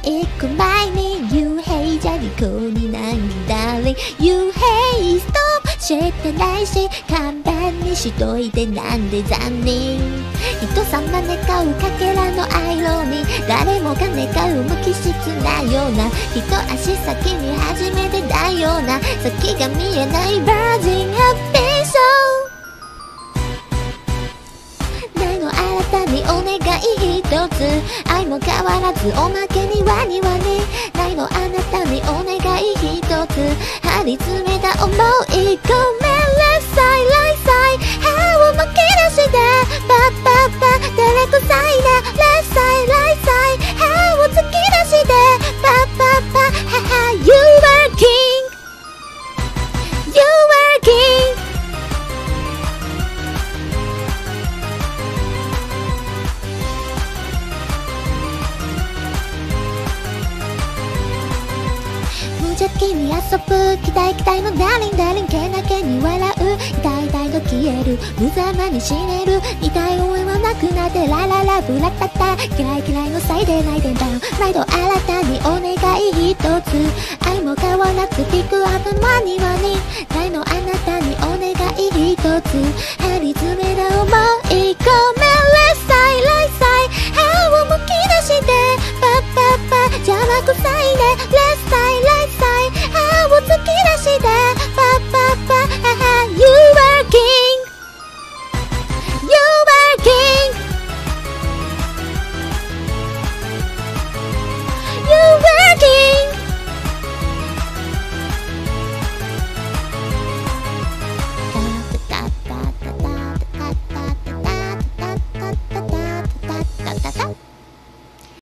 行く前に You hate じゃにこにないんだり You hate stop 知ってないし勘弁にしといてなんで残念人様願うかけらのアイロンに誰もが願う無機質なような一足先に初めてだような先が見えないバージンハッピーショーないの新たにお願い一つ愛も変わらずおまけにワニワニないのあなたにお願い一つ張り詰めた想いごめんなさいライサイ歯をむき出してパッパッパ照れくさいなライサイライサイ歯を突き出してパッパッパハハ You are king You are king無邪気に遊ぶ期待期待のダーリンダーリンけなげに笑う痛い痛いと消える無様に死ねる痛い思いはなくなってラララブラタタ嫌い嫌いのせいで泣いてんだ毎度新たにお願い一つ愛も変わらずピックアップマニワにないのあなたにお願い一つ張り詰めた想いごめんレッサイライサイ歯をむき出してパッパッパ邪魔くさいねレッサイ